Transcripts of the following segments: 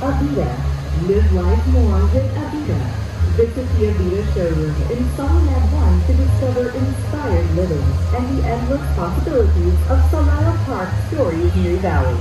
Avita. Live life more with Avita. Visit the Avita showroom in Solomad 1 to discover inspired living and the endless possibilities of Solana Park Stories New Valley.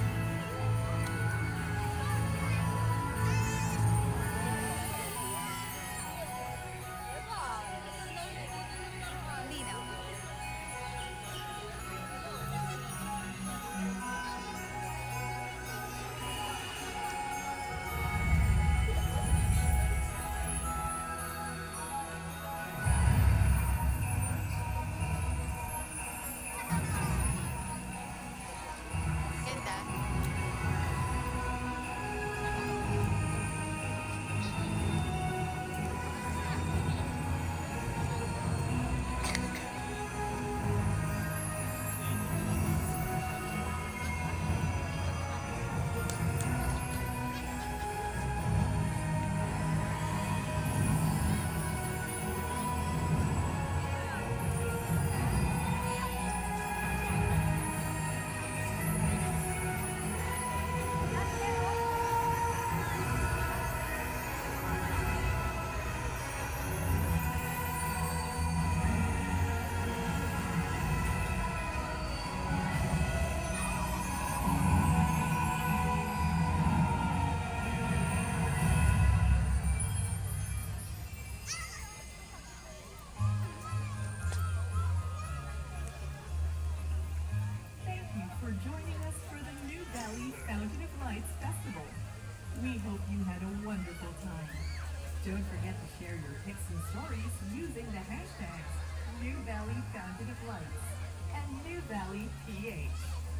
Don't forget to share your pics and stories using the hashtags New Valley Fountain of Lights and New Valley PH.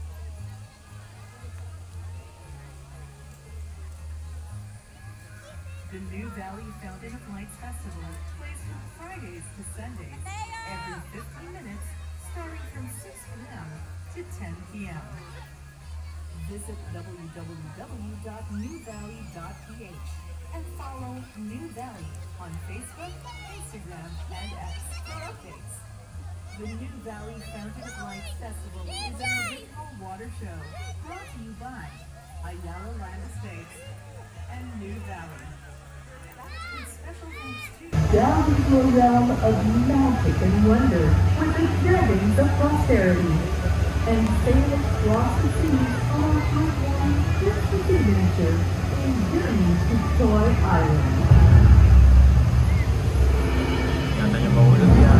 The New Valley Fountain of Lights Festival plays from Fridays to Sundays every 15 minutes starting from 6 p.m. to 10 p.m. Visit www.newvalley.ph and follow New Valley on Facebook, Instagram, and X for updates. The New Valley Fountain of Lights Festival is an original water show brought to you by Ayala Land Estates and New Valley. With special thanks to Down into a realm of magic and wonder with the dragons of prosperity. And sail across the seas on a heartwarming Christmas adventure in Journey to Toy Island. Katanya maulid ya.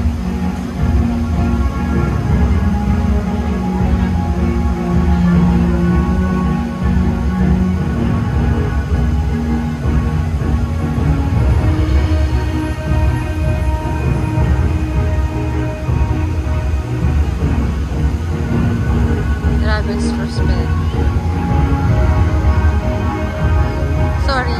Dragons for spin. Sorry.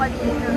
kanina.